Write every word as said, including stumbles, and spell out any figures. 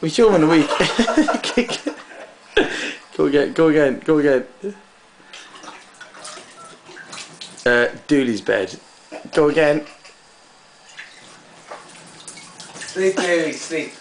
We show him in a week. Go again, go again, go again. Uh, Dooley's bed. Go again. Sleep, Dooley, sleep.